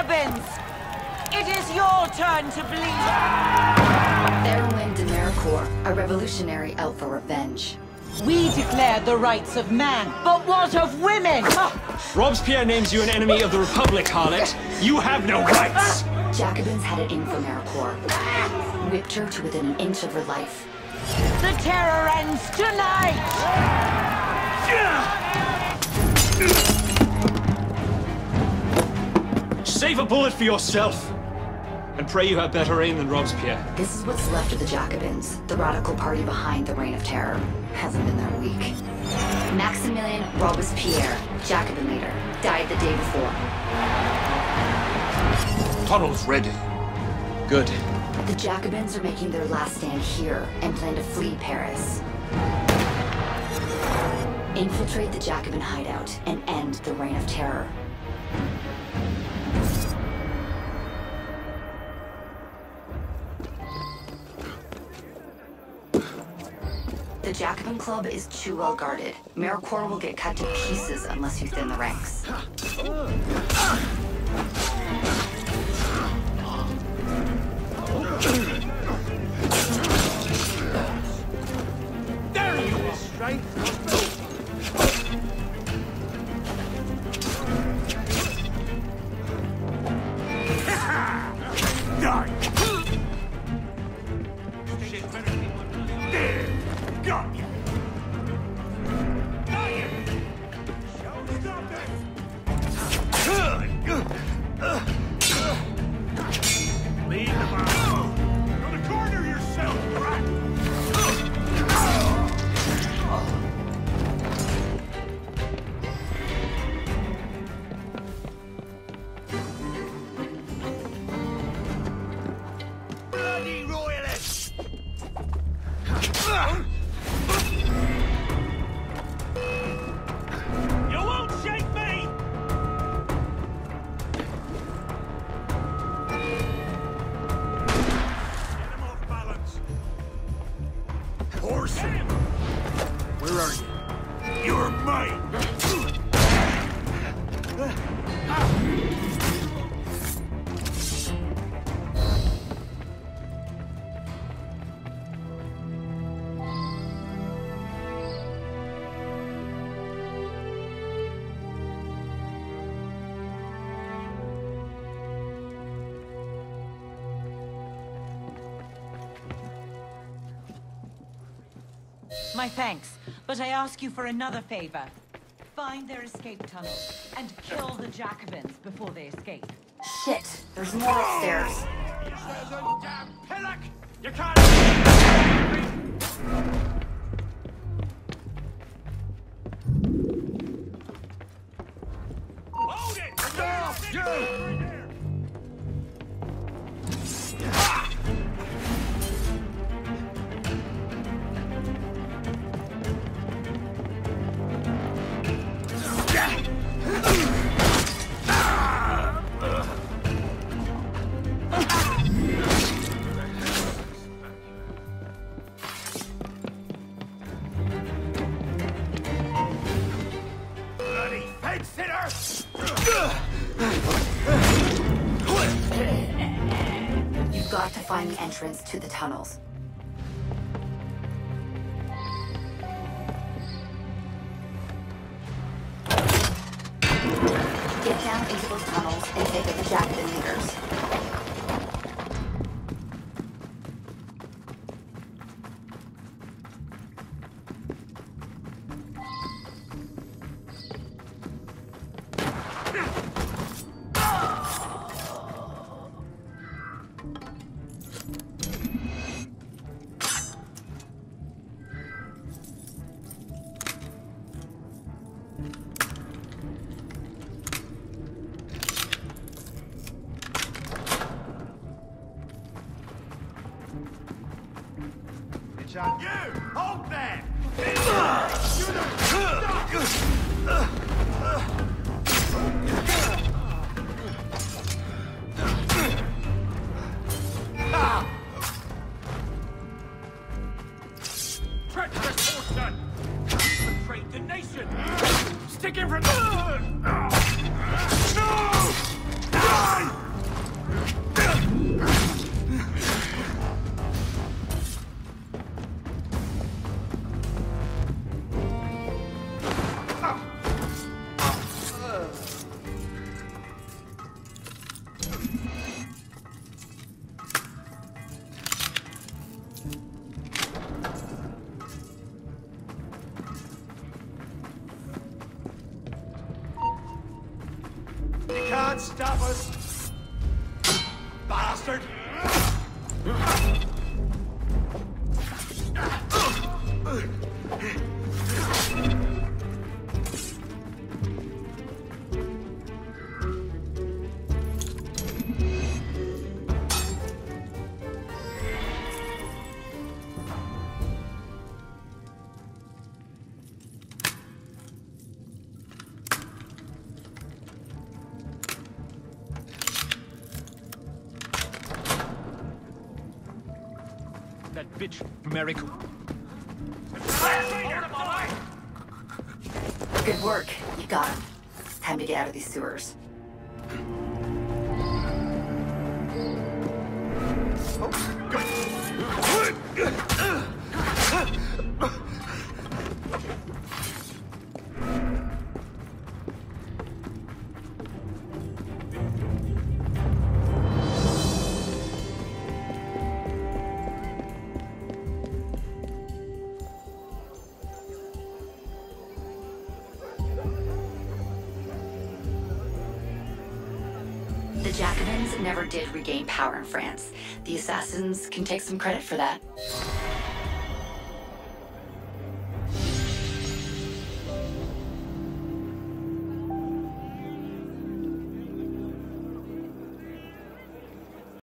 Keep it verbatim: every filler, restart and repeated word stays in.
Jacobins! It is your turn to bleed! Erwin de Maricourt, a revolutionary out for revenge. We declare the rights of man, but what of women? Robespierre names you an enemy of the Republic, harlot. You have no rights! Jacobins had it in for Maricourt. Whipped her to within an inch of her life. The terror ends tonight! Save a bullet for yourself! And pray you have better aim than Robespierre. This is what's left of the Jacobins, the radical party behind the Reign of Terror. Hasn't been that weak. Maximilien Robespierre, Jacobin leader, died the day before. Tunnel's ready. Good. The Jacobins are making their last stand here and plan to flee Paris. Infiltrate the Jacobin hideout and end the Reign of Terror. The Jacobin Club is too well guarded. Maricourt will get cut to pieces unless you thin the ranks. There he is, straight. Die! There! Got you! Got you! Showstopper! Leave them out! You're the corner yourself, brat! Bloody royalists! You won't shake me! Get him off balance. Horse him! Where are you? You're mine! My thanks, but I ask you for another favor. Find their escape tunnels and kill the Jacobins before they escape. Shit, there's more upstairs. Damn pillock! You can't... Hold it! Stop! You! Bloody fence-sitter! You've got to find the entrance to the tunnels. Get down into those tunnels and take out the Jacobin leaders. You! Hold there! Treacherous horseman! Betrayed the nation! Stick him from the... No! Die! can't stop us! Bastard! That bitch from Eric. Good work. You got him. Time to get out of these sewers. The Jacobins never did regain power in France. The Assassins can take some credit for that.